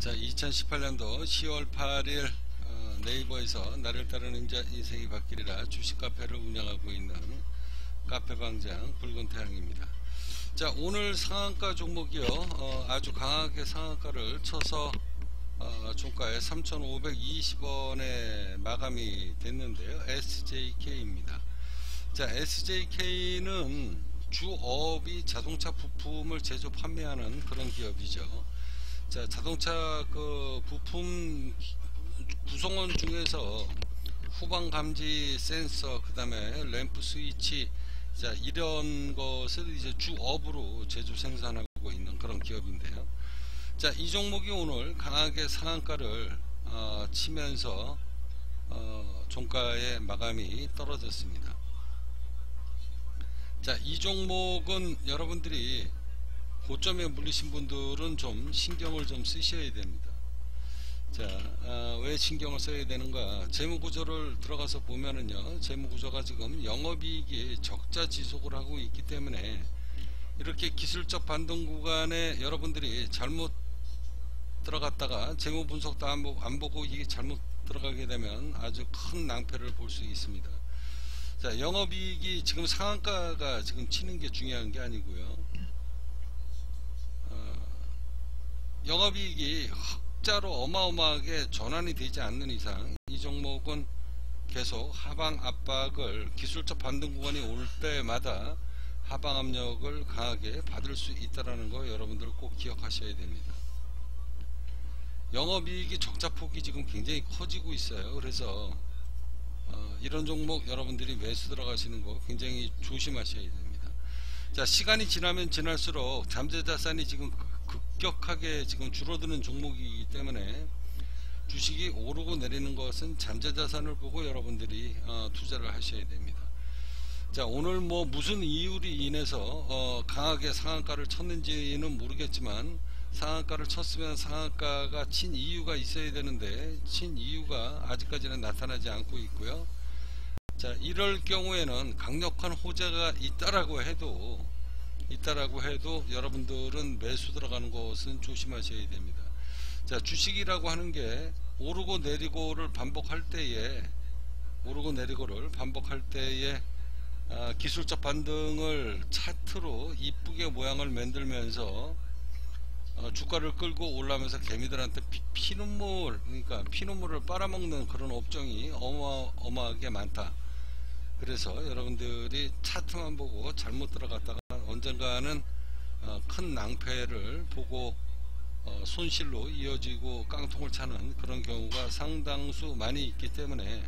자, 2018년도 10월 8일 네이버에서 나를 따르는 자 인생이 바뀌리라 주식 카페를 운영하고 있는 카페방장 붉은 태양입니다. 자, 오늘 상한가 종목이요, 아주 강하게 상한가를 쳐서 종가에 3,520원에 마감이 됐는데요. SJK입니다. 자, SJK는 주업이 자동차 부품을 제조 판매하는 그런 기업이죠. 자, 자동차 그 부품 구성원 중에서 후방 감지 센서, 그 다음에 램프 스위치, 자, 이런 것을 이제 주업으로 제조 생산하고 있는 그런 기업인데요. 자, 이 종목이 오늘 강하게 상한가를 치면서 종가의 마감이 떨어졌습니다. 자, 이 종목은 여러분들이 고점에 물리신 분들은 좀 신경을 좀 쓰셔야 됩니다. 자, 왜 신경을 써야 되는가? 재무구조를 들어가서 보면은요, 재무구조가 지금 영업이익이 적자 지속을 하고 있기 때문에 이렇게 기술적 반등 구간에 여러분들이 잘못 들어갔다가 재무 분석도 안 보고 이게 잘못 들어가게 되면 아주 큰 낭패를 볼 수 있습니다. 자, 영업이익이 지금 상한가가 지금 치는 게 중요한 게 아니고요, 영업이익이 흑자로 어마어마하게 전환이 되지 않는 이상 이 종목은 계속 하방 압박을, 기술적 반등 구간이 올 때마다 하방 압력을 강하게 받을 수 있다는 거 여러분들 꼭 기억하셔야 됩니다. 영업이익이 적자폭이 지금 굉장히 커지고 있어요. 그래서 이런 종목 여러분들이 매수 들어가시는 거 굉장히 조심하셔야 됩니다. 자, 시간이 지나면 지날수록 잠재자산이 지금 급격하게 지금 줄어드는 종목이기 때문에 주식이 오르고 내리는 것은 잠재자산을 보고 여러분들이 투자를 하셔야 됩니다. 자, 오늘 뭐 무슨 이유로 인해서 강하게 상한가를 쳤는지는 모르겠지만 상한가를 쳤으면 상한가가 친 이유가 있어야 되는데 친 이유가 아직까지는 나타나지 않고 있고요. 자, 이럴 경우에는 강력한 호재가 있다라고 해도 여러분들은 매수 들어가는 것은 조심하셔야 됩니다. 자, 주식이라고 하는 게 오르고 내리고를 반복할 때에 기술적 반등을 차트로 이쁘게 모양을 만들면서 주가를 끌고 올라오면서 개미들한테 피눈물을 빨아먹는 그런 업종이 어마어마하게 많다. 그래서 여러분들이 차트만 보고 잘못 들어갔다가 언젠가는 큰 낭패를 보고 손실로 이어지고 깡통을 차는 그런 경우가 상당수 많이 있기 때문에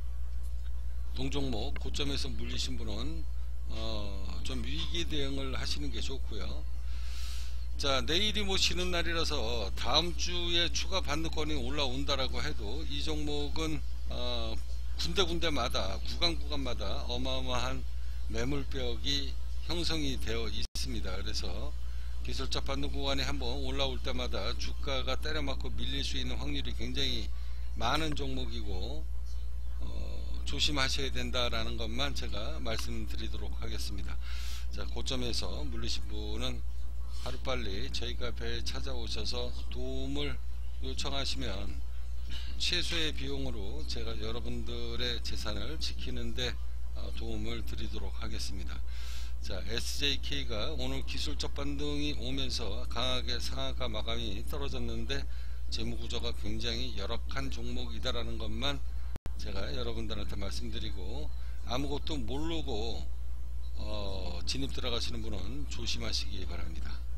동종목 고점에서 물리신 분은 좀 위기 대응을 하시는 게 좋고요. 자, 내일이 뭐 쉬는 날이라서 다음 주에 추가 반등권이 올라온다라고 해도 이 종목은 군데군데마다 구간마다 어마어마한 매물벽이 형성이 되어 있습니다. 그래서 기술적 반등 구간에 한번 올라올 때마다 주가가 때려맞고 밀릴 수 있는 확률이 굉장히 많은 종목이고 조심하셔야 된다라는 것만 제가 말씀드리도록 하겠습니다. 자, 고점에서 물리신 분은 하루빨리 저희 카페에 찾아오셔서 도움을 요청하시면 최소의 비용으로 제가 여러분들의 재산을 지키는데 도움을 드리도록 하겠습니다. 자, SJK가 오늘 기술적 반등이 오면서 강하게 상한가 마감이 떨어졌는데 재무구조가 굉장히 열악한 종목이다라는 것만 제가 여러분들한테 말씀드리고, 아무것도 모르고 진입 들어가시는 분은 조심하시기 바랍니다.